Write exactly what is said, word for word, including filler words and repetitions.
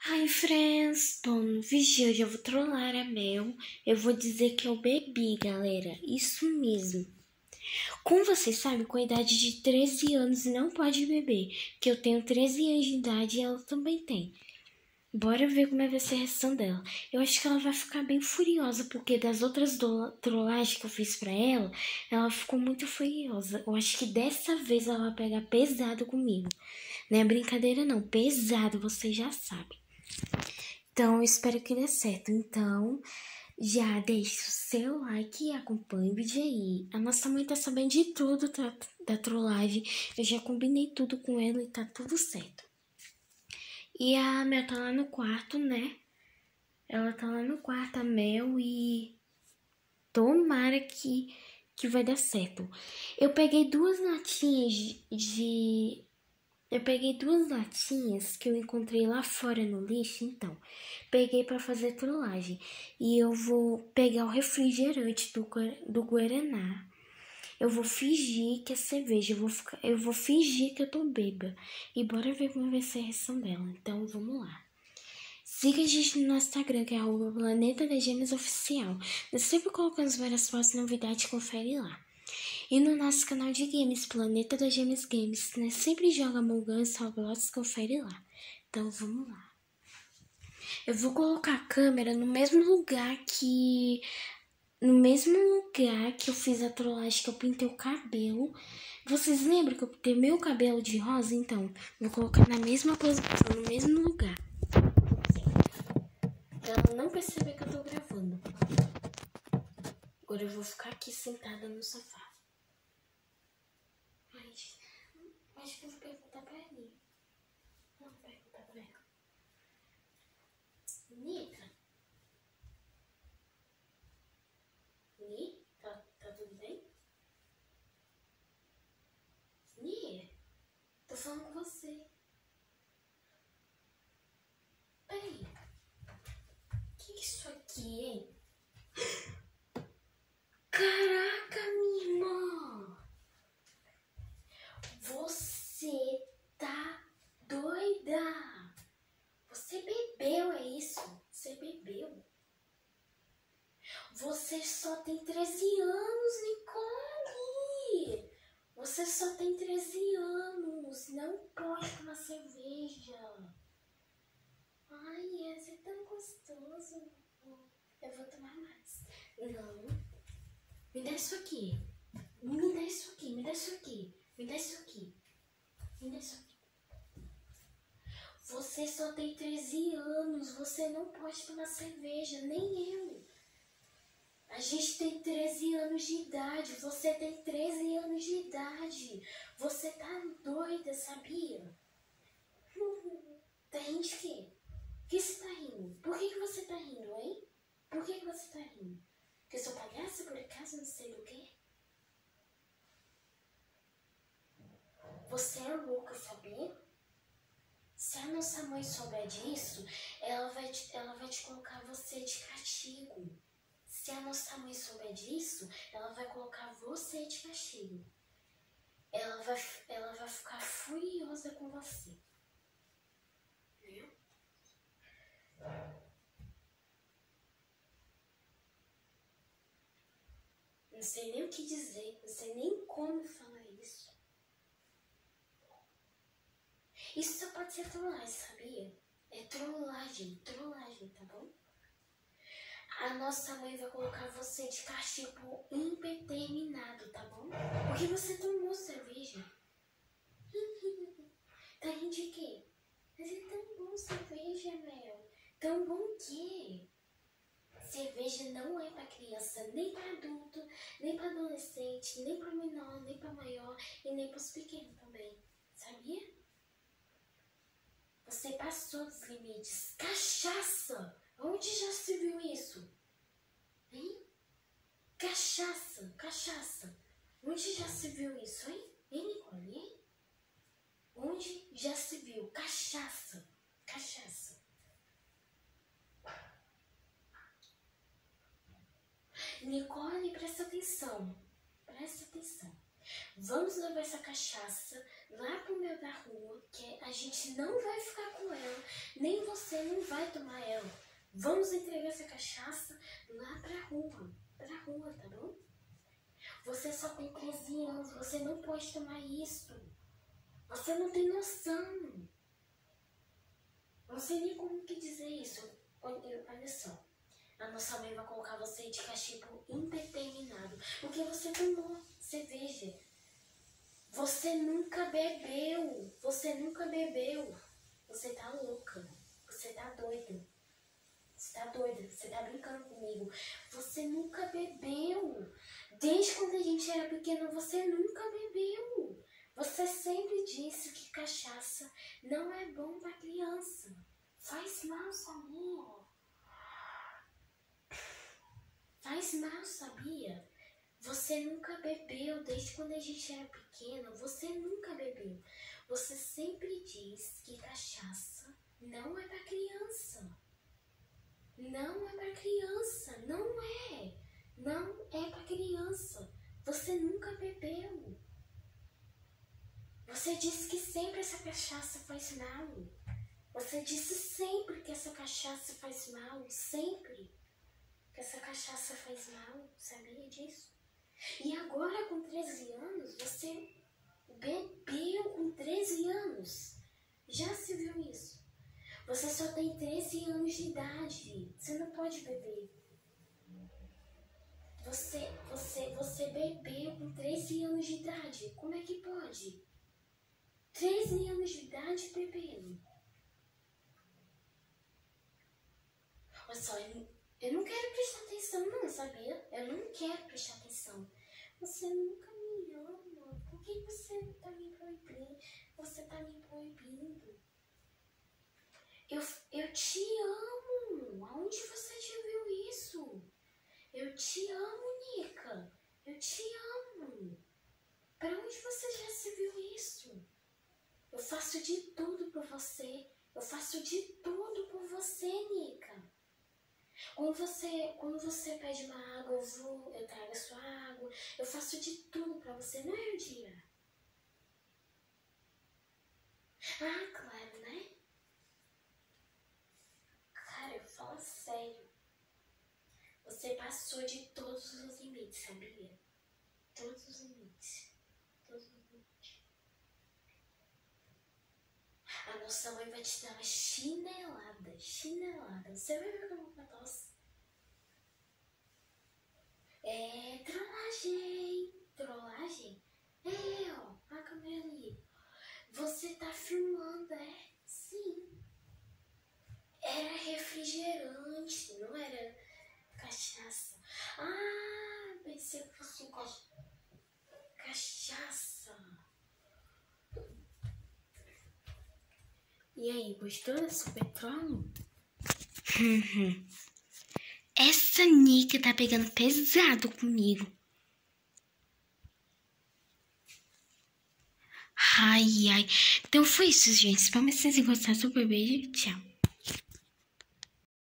Hi friends, bom, no vídeo hoje eu vou trollar a Mel. Eu vou dizer que eu bebi, galera, isso mesmo. Como vocês sabem, com a idade de treze anos não pode beber, que eu tenho treze anos de idade e ela também tem. Bora ver como vai ser a reação dela. Eu acho que ela vai ficar bem furiosa, porque das outras trollagens que eu fiz pra ela, ela ficou muito furiosa. Eu acho que dessa vez ela vai pegar pesado comigo. Não é brincadeira não, pesado, vocês já sabem. Então, eu espero que dê certo. Então, já deixa o seu like e acompanhe o vídeo aí. A nossa mãe tá sabendo de tudo tá, da trollagem. Eu já combinei tudo com ela e tá tudo certo. E a Mel tá lá no quarto, né? Ela tá lá no quarto, a Mel, e tomara que, que vai dar certo. Eu peguei duas latinhas de... de Eu peguei duas latinhas que eu encontrei lá fora no lixo, então. Peguei para fazer trollagem. E eu vou pegar o refrigerante do, do Guaraná. Eu vou fingir que é cerveja. Eu vou, ficar, eu vou fingir que eu tô bêbada. E bora ver como vai ser a reação dela. Então, vamos lá. Siga a gente no nosso Instagram, que é arroba Planeta das Gêmeas Oficial. Nós sempre colocamos várias fotos e novidades, confere lá. E no nosso canal de games, Planeta das Gêmeas Games, né? Sempre joga Among Us, Roblox, confere lá. Então vamos lá. Eu vou colocar a câmera no mesmo lugar que... No mesmo lugar que eu fiz a trollagem, que eu pintei o cabelo. Vocês lembram que eu pintei meu cabelo de rosa? Então, vou colocar na mesma posição, no mesmo lugar. Pra ela não perceber que eu tô gravando. Agora eu vou ficar aqui sentada no sofá. Mas, acho que eu vou perguntar pra ele. Não, vou perguntar pra ela. Nica? Ni? Tá, tá tudo bem? Ni? Tô falando com você. Peraí. O que é isso aqui, hein? Caraca, minha irmã! Você tá doida! Você bebeu, é isso? Você bebeu? Você só tem treze anos, Nicole! Você só tem treze anos! Não pode tomar cerveja! Ai, esse é tão gostoso! Eu vou tomar mais. Não. Me dá isso aqui. Me dá isso aqui, me dá isso aqui. Me dá isso aqui. Me dá isso aqui. Você só tem treze anos. Você não pode tomar cerveja. Nem eu. A gente tem treze anos de idade. Você tem treze anos de idade. Você tá doida, sabia? Tá rindo de quê? Por que você tá rindo? Por que, que você tá rindo, hein? Por que, que você tá rindo? Porque eu sou palhaça, por acaso, não sei do quê? Você é louca, sabia? Se a nossa mãe souber disso, ela vai, te, ela vai te colocar você de castigo. Se a nossa mãe souber disso, ela vai colocar você de castigo. Ela vai, ela vai ficar furiosa com você. Viu? Não sei nem o que dizer, não sei nem como falar isso. Isso só pode ser trollagem, sabia? É trollagem, trollagem, tá bom? A nossa mãe vai colocar você de castigo indeterminado, tá bom? Porque você tomou cerveja. Tá rindo de quê? Mas é tão bom cerveja, Mel. Tão bom o quê? Cerveja não é pra criança, nem pra adulto, nem pra adolescente, nem pra menor, nem pra maior e nem pros pequenos também. Sabia? Você passou dos limites. Cachaça! Onde já se viu isso? Hein? Cachaça, cachaça. Onde já se viu isso, hein? Hein, Nicole, hein? Onde já se viu? Cachaça, cachaça. Nicole, presta atenção. Presta atenção. Vamos levar essa cachaça lá pro meio da rua, que a gente não vai ficar com ela, nem você você não vai tomar ela. Vamos entregar essa cachaça lá pra rua. Pra rua, tá bom? Você só tem treze anos, você não pode tomar isso. Você não tem noção. Não sei nem como que dizer isso. Olha, olha só. A nossa mãe vai colocar você de castigo indeterminado. Porque você tomou cerveja. Você nunca bebeu. Você nunca bebeu. Você tá louca. Você tá doida. Você tá doida. Você tá brincando comigo. Você nunca bebeu. Desde quando a gente era pequeno, você nunca bebeu. Você sempre disse que cachaça não é bom pra criança. Faz mal, sabia? Faz mal, sabia? Você nunca bebeu desde quando a gente era pequeno. Você nunca bebeu. Você sempre diz que cachaça não é pra criança. Não é pra criança. Não é. Não é pra criança. Você nunca bebeu. Você disse que sempre essa cachaça faz mal. Você disse sempre que essa cachaça faz mal. Sempre. Que essa cachaça faz mal. Sabia disso? E agora, com treze anos, você bebeu com treze anos. Já se viu isso? Você só tem treze anos de idade. Você não pode beber. Você, você, você bebeu com treze anos de idade. Como é que pode? treze anos de idade bebendo. Olha só, eu, eu não quero prestar atenção não, sabia? Eu não quero prestar atenção. Você nunca me ama. Por que você tá me proibindo? Você tá me proibindo. Eu, eu te amo. Aonde você já viu isso? Eu te amo, Nica. Eu te amo. Para onde você já se viu isso? Eu faço de tudo por você. Eu faço de tudo por você, Nica. Quando você, quando você pede uma água, eu vou, eu trago a sua água. Eu faço de tudo pra você, não é, Dia? Ah, claro, né? Cara, eu falo sério. Você passou de todos os limites, sabia? Todos os limites. Todos os limites. A nossa mãe vai te dar uma chinelada. Chinelada. Você vai ver como eu tosse. É trollagem. Trollagem? É, ó. A câmera ali. Você tá filmando, é? Sim. Era refrigerante, não era cachaça. Ah, pensei que fosse um cachaça. E aí, gostou desse petróleo? Essa Nica tá pegando pesado comigo. Ai, ai. Então foi isso, gente. Espero que vocês tenham gostado do bebê. Tchau.